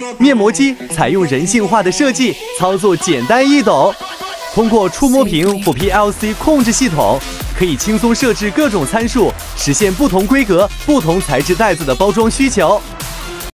面膜机采用人性化的设计，操作简单易懂。通过触摸屏或 PLC 控制系统，可以轻松设置各种参数，实现不同规格、不同材质袋子的包装需求。